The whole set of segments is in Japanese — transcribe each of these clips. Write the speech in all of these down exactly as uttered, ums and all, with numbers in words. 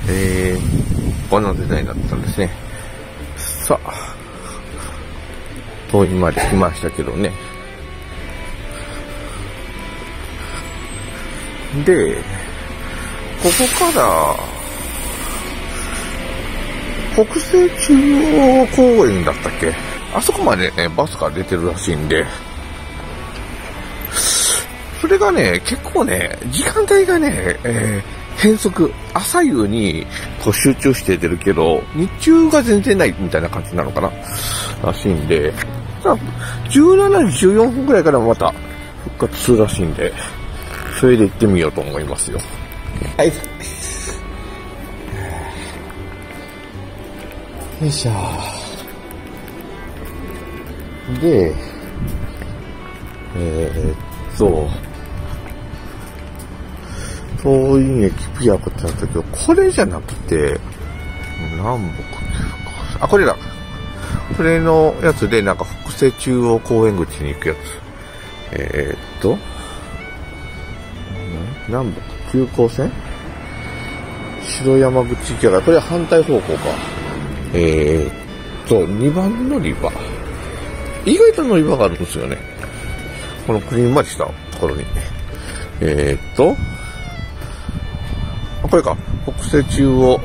えー、こんなデザインだったんですね。さあ、遠いまで来ましたけどね。で、ここから、北西中央公園だったっけ？あそこまでね、バスが出てるらしいんで、それがね、結構ね、時間帯がね、えー、変則、朝夕にこう集中して出るけど、日中が全然ないみたいな感じなのかならしいんで、じゅうしちじじゅうよんぷんくらいからまた復活するらしいんで、それで行ってみようと思いますよ。はい。よいしょ。で、えー、っと、東院駅ピアコってなったけど、これじゃなくて、南北、あ、これだ。これのやつで、なんか北西中央公園口に行くやつ。えー、っと、南北急行線白山口行きが、これは反対方向か。えー、っと、にばん乗り場。意外と乗り場があるんですよね。このクリーンまりしたところに。えー、っと、これか。北西中央。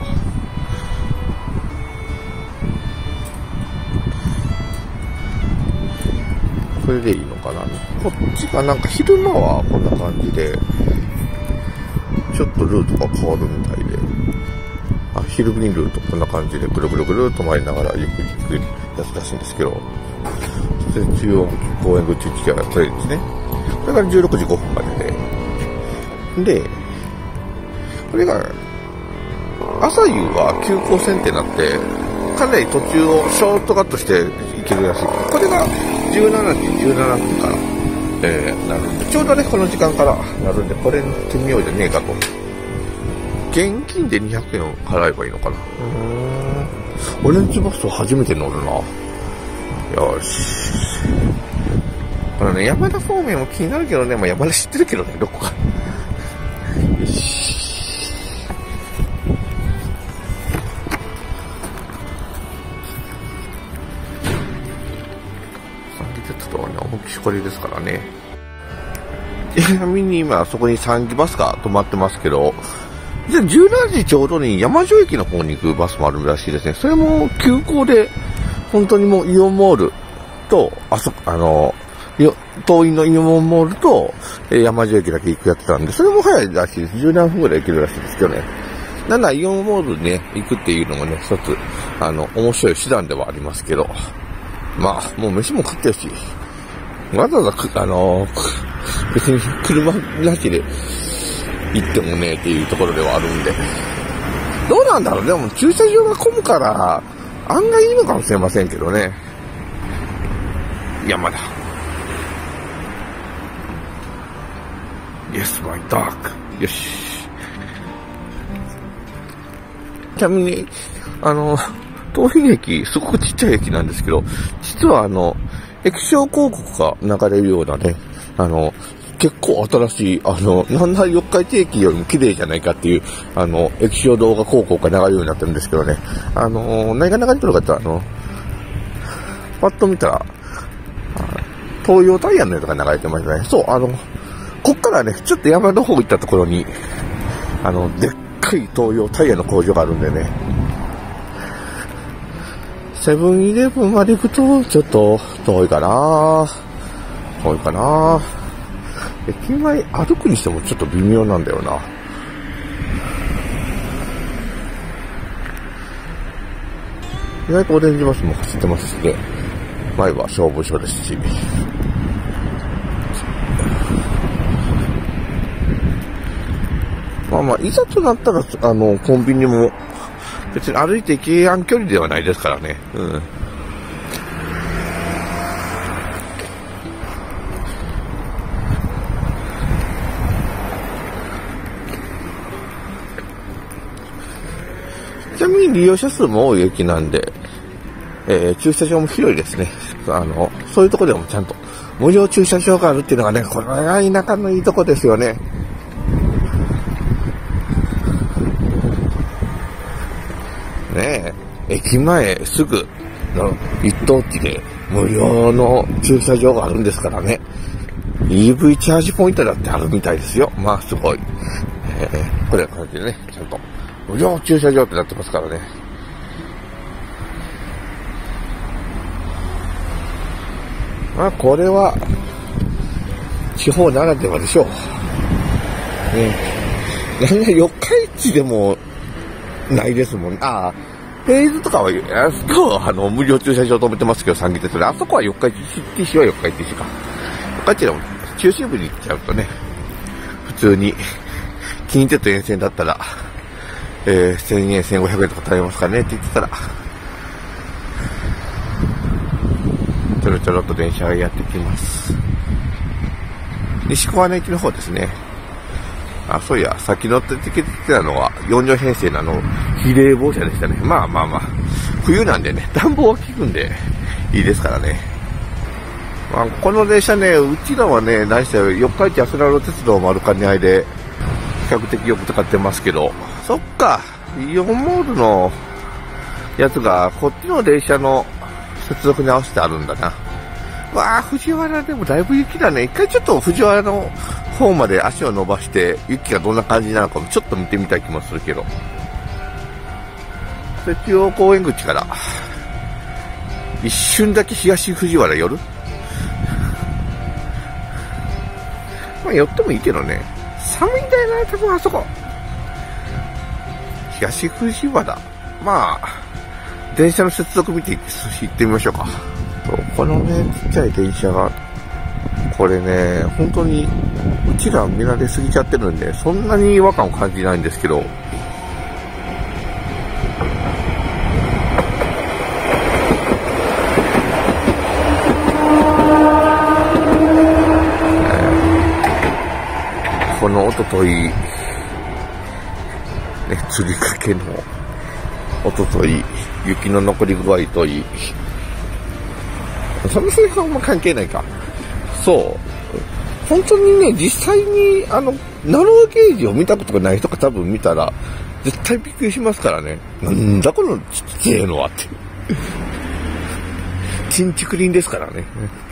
これでいいのかな。こっちがなんか昼間はこんな感じで、ちょっとルートが変わるみたいで、あ、昼にルートこんな感じでぐるぐるぐるっと回りながらゆっくりゆっくりやつらしいんですけど、北西中央公園口行きがこれですね。これがじゅうろくじごふんまでで、で、これが、朝夕は急行線ってなって、かなり途中をショートカットして行けるらしい。これがじゅうしちじじゅうななふんから、えー、なるんで、ちょうどね、この時間からなるんで、これ乗ってみようじゃねえかと。現金でにひゃくえん払えばいいのかな。うーん。オレンジバス初めて乗るな。よし。これね、山田方面も気になるけどね、まあ、山田知ってるけどね、どこか。よし。大きしこりですからね。ちなみに今そこにさんじバスが止まってますけど、じゃあじゅうしちじちょうどに山城駅の方に行くバスもあるらしいですね。それも急行で、本当にもうイオンモールと、あそこ、あの、東院のイオンモールと、えー、山城駅だけ行くやつなんで、それも早いらしいです。じゅうななふんぐらい行けるらしいですけどね。なんだ、イオンモールね、行くっていうのもね、一つ、あの、面白い手段ではありますけど、まあ、もう飯も食ってるし、わざわざ、あのー、別に車なしで行ってもねっていうところではあるんで。どうなんだろう。でも駐車場が混むから、案外いいのかもしれませんけどね。山だ。Yes, my dog. よし。ちなみに、あの、東院駅、すごくちっちゃい駅なんですけど、実はあの、液晶広告が流れるようなね、あの、結構新しい、あの、なんだ四日市駅よりも綺麗じゃないかっていう、あの、液晶動画広告が流れるようになってるんですけどね、あの、何が流れてるかって、あの、パッと見たら、東洋タイヤのやつが流れてましたね。そう、あの、こっからね、ちょっと山の方行ったところに、あの、でっかい東洋タイヤの工場があるんでね、セブンイレブンまで行くと、ちょっと遠いかな遠いかな駅前歩くにしてもちょっと微妙なんだよな。意外とオレンジバスも走ってますしね。前は消防署ですし。まあまあ、いざとなったら、あの、コンビニも、別に歩いて行けやん距離ではないですからね。うん。ちなみに利用者数も多い駅なんで、えー、駐車場も広いですね。あの、そういうところでもちゃんと無料駐車場があるっていうのがね、これが田舎のいいとこですよね。 駅前すぐの一等地で無料の駐車場があるんですからね。イーブイ チャージポイントだってあるみたいですよ。まあすごい。えー、これは感じでね、ちゃんと無料駐車場ってなってますからね。まあこれは地方ならではでしょう。ね、なんか四日市でもないですもん。ああ、平日とかは、あそこはあの無料駐車場止めてますけど、三岐鉄で、あそこは四日市市は四日市市か。四日市でも中心部に行っちゃうとね、普通に近鉄沿線だったら、えー、せんえん、せんごひゃくえんとか食べますからねって言ってたら、ちょろちょろっと電車がやってきます。西小金駅の方ですね。あ、そういや、先乗ってきてたのはよん両編成のあの、非冷房車でしたね。まあまあまあ、冬なんでね、暖房は効くんでいいですからね。まあ、この電車ね、うちらはね、何せ四日市アスラロ鉄道丸兼ね合いで、比較的よく使ってますけど、そっか、イオンモールのやつが、こっちの電車の接続に合わせてあるんだな。わあ、藤原でもだいぶ雪だね。一回ちょっと藤原の方まで足を伸ばして、雪がどんな感じなのかもちょっと見てみたい気もするけど。で、中央公園口から、一瞬だけ東藤原寄る？まあ寄ってもいいけどね。寒いんだよな、多分あそこ。東藤原。まあ、電車の接続見て行ってみましょうか。このね、ちっちゃい電車が、これね、本当に、うちら見慣れすぎちゃってるんで、そんなに違和感を感じないんですけど、このおととい、ね、釣りかけの、おととい、雪の残り具合といい、そのそれはあんま関係ないか。そう。本当にね、実際に、あの、ナローゲージを見たことがない人が多分見たら、絶対びっくりしますからね。なんだこのちっちゃいのはって。ちんちくりんですからね。